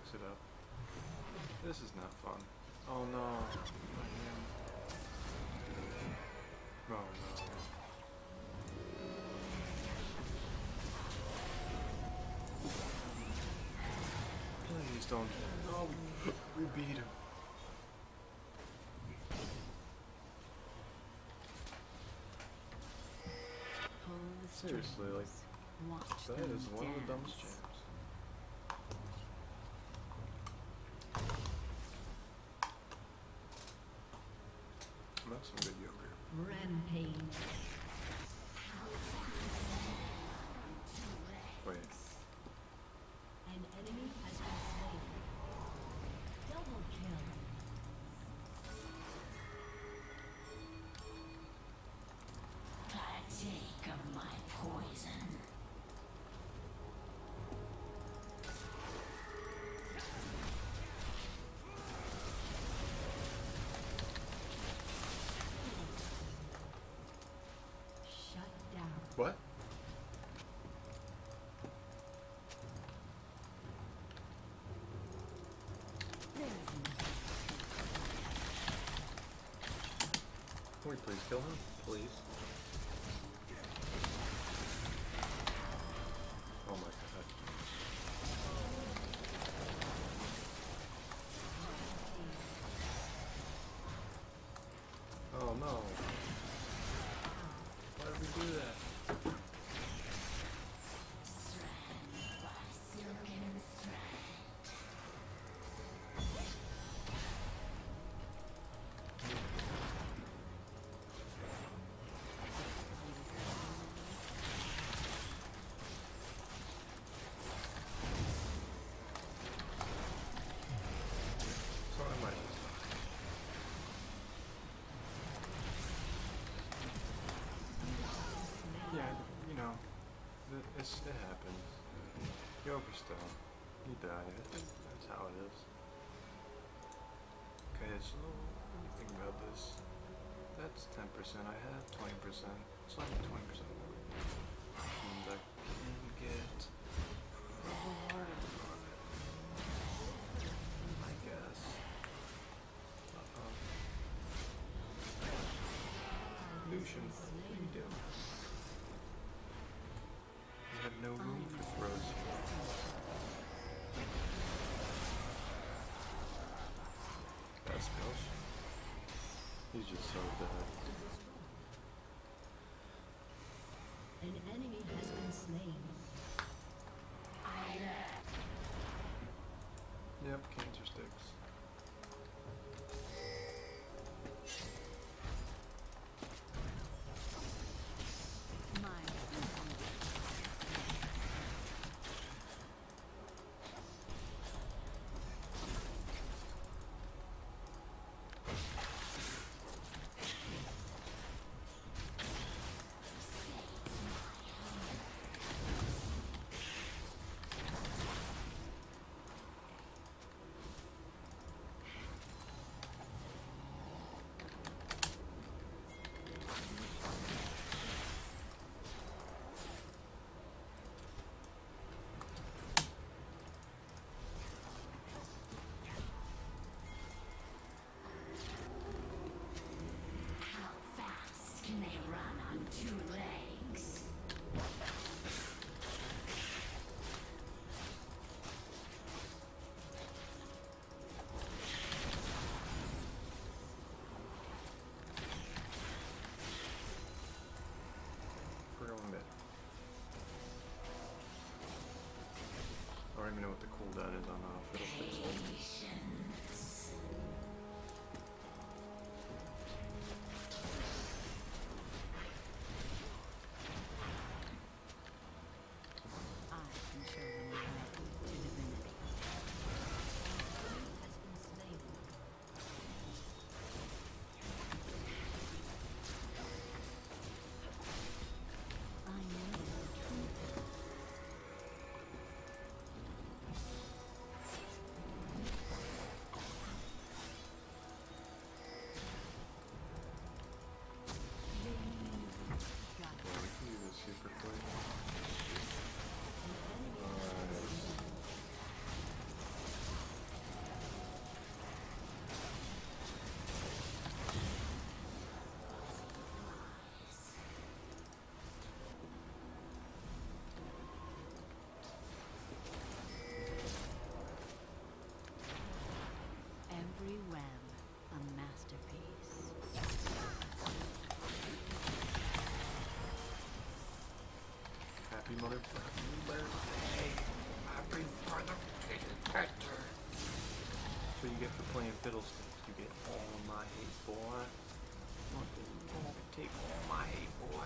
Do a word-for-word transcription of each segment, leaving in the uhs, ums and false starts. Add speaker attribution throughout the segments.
Speaker 1: mix it up. This is not fun. Oh no. Oh no. Please don't. No, we beat him. Seriously, like, that is one of the dumbest jams. That's some good yogurt.
Speaker 2: Rampage.
Speaker 1: Wait.
Speaker 2: An enemy has been slain. Double kill.
Speaker 3: Partake of my poison.
Speaker 2: Shut down.
Speaker 1: What? Can we please kill him? Please. Oh my god. Oh no. Why did we do that? So I might. Yeah, you know, it, it's, it happens. You overstone. You die. That's how it is. Okay, so what do you think about this? That's ten percent I have, twenty percent. It's only twenty percent more. And I can get four on it. I guess. Uh-oh. Lucian, what do you do? You have no room for throws. That spells. He's just so bad.
Speaker 2: An enemy has been slain.
Speaker 1: Yep, cancer sticks.
Speaker 3: Can they run on two legs?
Speaker 1: We're going mid. I don't even know what the cooldown is on uh, Fiddlesticks. fiddlesticks. You get all of my hate, boy. Oh, take all my hate, boy.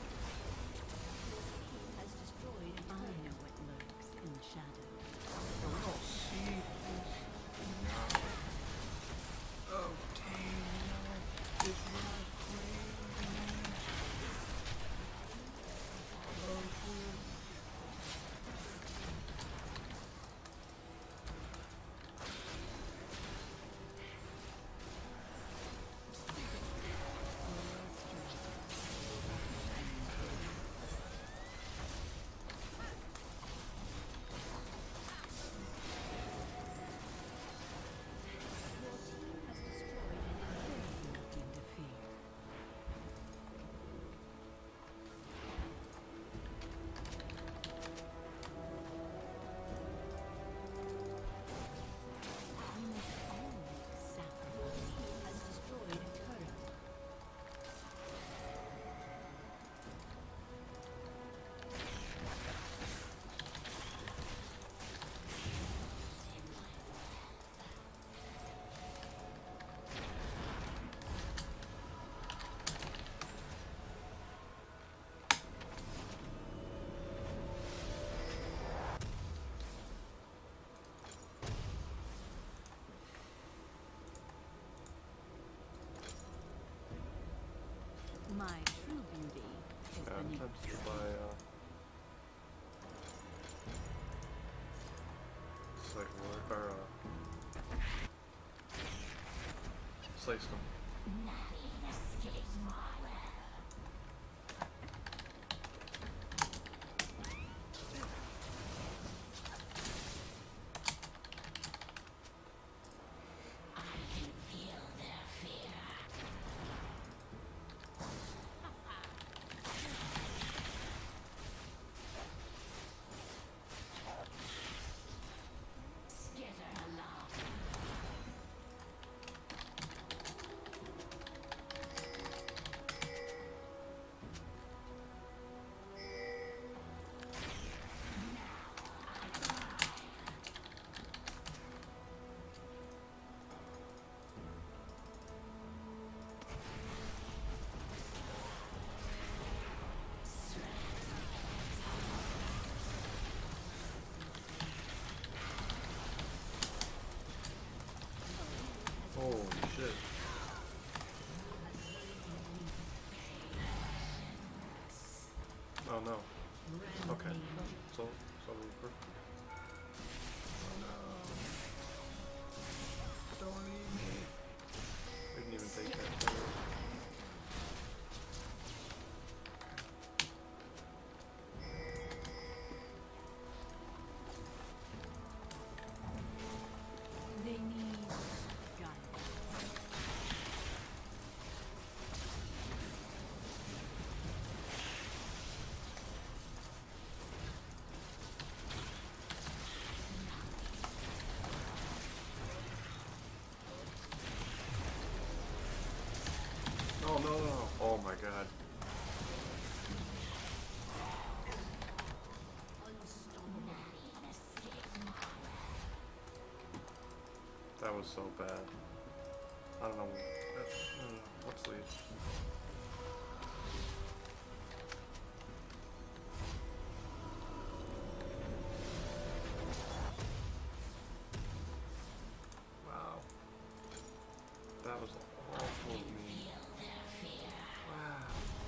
Speaker 2: Has destroyed. I know what lurks in the shadows.
Speaker 1: I don't see this. No. Oh, dang, it's my queen. Oh, shit.
Speaker 2: My true beauty is
Speaker 1: Yeah, I'm
Speaker 2: beneath.
Speaker 1: tempted to buy, uh... Slight Ward, or, uh... Slight Stone.
Speaker 3: Nothing escapes my web. I can feel their fear. Skitter along.
Speaker 1: Holy shit. Oh no. Okay. So, so we're perfect. Oh no. Don't eat me. We didn't even take that. Forward.
Speaker 2: They need guidance.
Speaker 1: Oh no, no, no. Oh my god.
Speaker 3: Nothing escapes my web.
Speaker 1: That was so bad. I don't know. That's, mm, let's leave. Wow. That was awful of me.
Speaker 3: Feel their fear.
Speaker 1: Wow.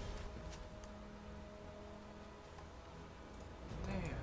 Speaker 1: Damn.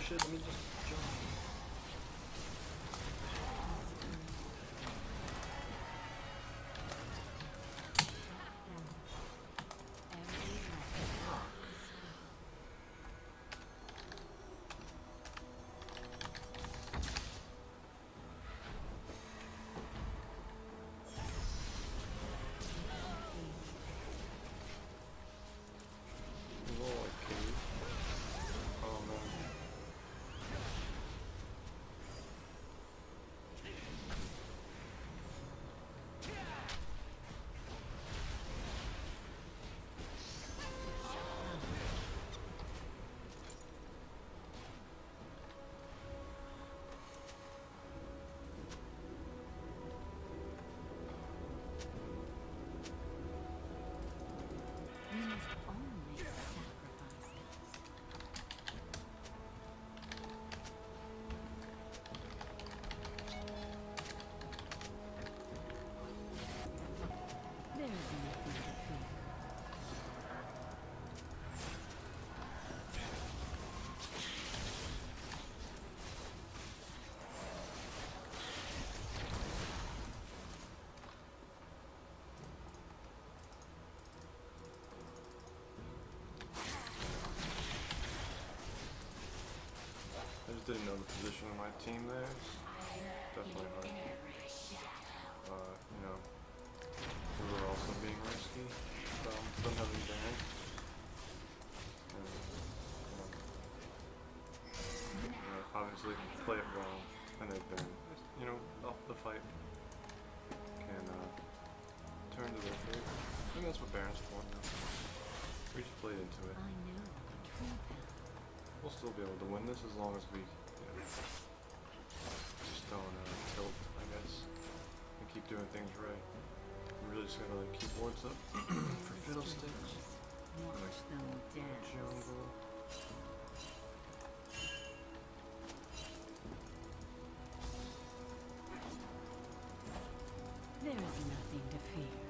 Speaker 1: shit, let me just jump. Lord, Cave. Oh man.
Speaker 2: We must all make sacrifices. There is nothing to fear.
Speaker 1: I just didn't know the position of my team there. Definitely hard. Uh, you know, we were also being risky. So, don't have any banned. And, you know, you know, obviously, play it well, and they've been, you know, off the fight can uh, turn to their favor. I think that's what Baron's for now. We just played into it.
Speaker 2: I know the true path.
Speaker 1: We'll still be able to win this as long as we, you know, just don't uh, tilt, I guess, and keep doing things right. We really just gotta like keep wards up for fiddlesticks.
Speaker 2: Watch them dance.
Speaker 1: Jungle.
Speaker 2: There is nothing to fear.